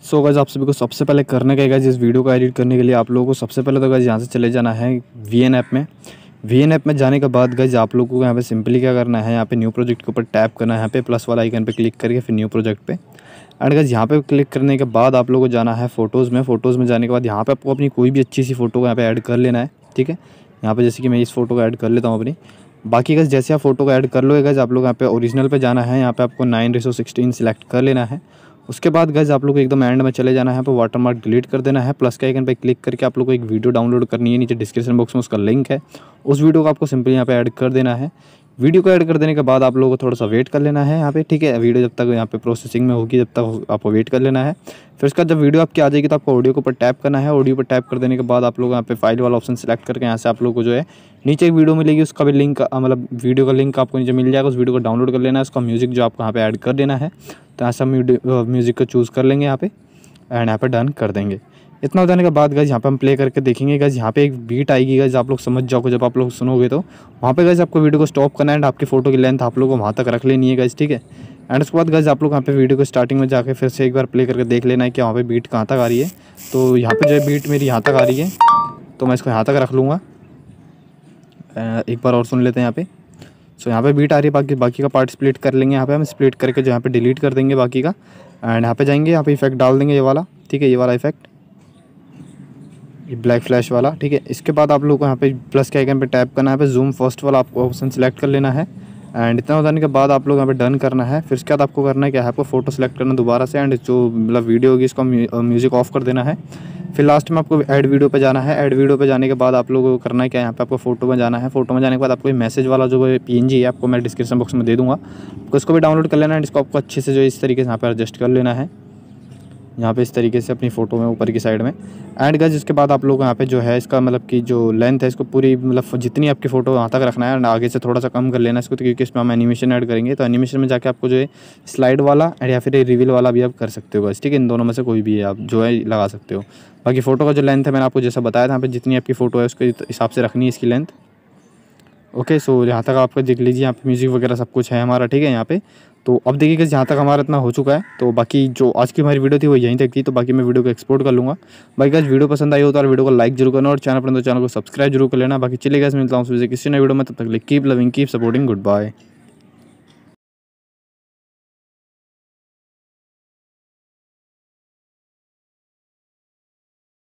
So guys आप सभी को सबसे पहले करने का है गाइस, इस वीडियो को एडिट करने के लिए आप लोगों को सबसे पहले तो गाइस यहाँ से चले जाना है वीएन ऐप में। वीएन ऐप में जाने के बाद गाइस आप लोगों को यहाँ पे सिंपली क्या करना है, यहाँ पे न्यू प्रोजेक्ट के ऊपर टैप करना है, यहाँ पे प्लस वाला आइकन पे क्लिक करके फिर न्यू प्रोजेक्ट पे। एंड गाइस यहाँ पे क्लिक करने के बाद आप लोगों को जाना है फ़ोटोज़ में। फ़ोटोज़ में जाने के बाद यहाँ पे आपको अपनी कोई भी अच्छी सी फ़ोटो को यहाँ पे ऐड कर लेना है, ठीक है। यहाँ पे जैसे कि मैं इस फोटो को ऐड कर लेता हूँ अपनी। बाकी गाइस जैसे आप फोटो को ऐड कर लोगे गाइस, आप लोग यहाँ पे ओरिजिनल पे जाना है, यहाँ पे आपको 9:16 सिलेक्ट कर लेना है। उसके बाद गाइस आप लोग को एकदम एंड में चले जाना है, यहाँ पे वाटरमार्क डिलीट कर देना है। प्लस के आइकन पे क्लिक करके आप लोग को एक वीडियो डाउनलोड करनी है, नीचे डिस्क्रिप्शन बॉक्स में उसका लिंक है, उस वीडियो को आपको सिंपली यहाँ पे ऐड कर देना है। वीडियो को ऐड कर देने के बाद आप लोगों को थोड़ा सा वेट कर लेना है यहाँ पे, ठीक है। वीडियो जब तक यहाँ पे प्रोसेसिंग में होगी, जब तक आपको वेट कर लेना है। फिर उसके बाद जब वीडियो आपकी आ जाएगी तो आपको ऑडियो के ऊपर टैप करना है। ऑडियो पर टैप कर देने के बाद आप लोग यहाँ पे फाइल वाला ऑप्शन सेलेक्ट करके यहाँ से आप लोग को जो है नीचे एक वीडियो मिलेगी, उसका भी लिंक मतलब वीडियो का लिंक आपको नीचे मिल जाएगा। उस वीडियो को डाउनलोड कर लेना है, उसका म्यूजिक जो आपको यहाँ पे ऐड कर देना है। तो यहाँ से हम म्यूजिक को चूज़ कर लेंगे यहाँ पे एंड यहाँ पे डन कर देंगे। इतना हो जाने के बाद गाइस यहाँ पे हम प्ले करके देखेंगे गाइस, यहाँ पे एक बीट आएगी गाइस, आप लोग समझ जाओगे जब आप लोग सुनोगे तो वहाँ पे गाइस आपको वीडियो को स्टॉप करना है एंड आपकी फ़ोटो की लेंथ आप लोगों को वहाँ तक रख लेनी है गाइस, ठीक है। एंड उसके बाद गाइस आप लोग यहाँ पे वीडियो को स्टार्टिंग में जाके फिर से एक बार प्ले करके देख लेना है कि वहाँ पे बीट कहाँ तक आ रही है। तो यहाँ पे जो है बीट मेरी यहाँ तक आ रही है, तो मैं इसको यहाँ तक रख लूँगा। एक बार और सुन लेते हैं यहाँ पे। सो यहाँ पे बीट आ रही है, बाकी का पार्ट स्प्लिट कर लेंगे। यहाँ पे हम स्प्लिट करके जो यहाँ पे डिलीट कर देंगे बाकी का। एंड यहाँ पे जाएंगे, यहाँ पे इफेक्ट डाल देंगे ये वाला, ठीक है, ये वाला इफेक्ट, ये ब्लैक फ्लैश वाला, ठीक है। इसके बाद आप लोगों को यहाँ पे प्लस के आइकन पे टैप करना है, यहाँ पे जूम फर्स्ट वाला आपको ऑप्शन सेलेक्ट कर लेना है। एंड इतना हो जाने के बाद आप लोग यहाँ पे डन करना है। फिर उसके बाद आपको करना है क्या है, आपको फोटो सेलेक्ट करना दोबारा से एंड जो मतलब वीडियो होगी इसको म्यूजिक ऑफ कर देना है। फिर लास्ट में आपको ऐड वीडियो पे जाना है। ऐड वीडियो पे जाने के बाद आप लोगों को करना है क्या, यहाँ पे आपको फोटो में जाना है। फोटो में जाने के बाद आपको मैसेज वाला जो PNG है आपको मैं डिस्क्रिप्शन बॉक्स में दे दूँगा, आपको इसको भी डाउनलोड कर लेना है। इसको आपको अच्छे से जो इस तरीके से यहाँ पर एडजस्ट कर लेना है, यहाँ पे इस तरीके से अपनी फ़ोटो में ऊपर की साइड में। एंड गाइस इसके बाद आप लोग यहाँ पे जो है इसका मतलब कि जो लेंथ है इसको पूरी मतलब जितनी आपकी फ़ोटो वहाँ तक रखना है एंड आगे से थोड़ा सा कम कर लेना है इसको, तो क्योंकि इसमें हम एनिमेशन ऐड करेंगे। तो एनिमेशन में जाके आपको जो है स्लाइड वाला एंड या फिर रिवील वाला भी आप कर सकते हो गाइस, ठीक है। इन दोनों में से कोई भी है आप जो है लगा सकते हो। बाकी फ़ोटो का जो लेंथ है मैंने आपको जैसा बताया था, यहाँ पे जितनी आपकी फ़ोटो है उसके हिसाब से रखनी है इसकी लेंथ। ओके, सो यहाँ तक आपका देख लीजिए, यहाँ पे म्यूज़िक वगैरह सब कुछ है हमारा, ठीक है यहाँ पे। तो अब देखिए कि यहाँ तक हमारा इतना हो चुका है। तो बाकी जो आज की हमारी वीडियो थी वो यहीं तक थी, तो बाकी मैं वीडियो को एक्सपोर्ट कर लूँगा। बाकी गाइस वीडियो पसंद आई हो तो वीडियो को लाइक जरूर करना और चैनल पर तो चैनल को सब्सक्राइब जरूर कर लेना। बाकी चलिए गाइस मिलता हूँ किसी नए वीडियो में, तब तक keep loving keep supporting, good bye.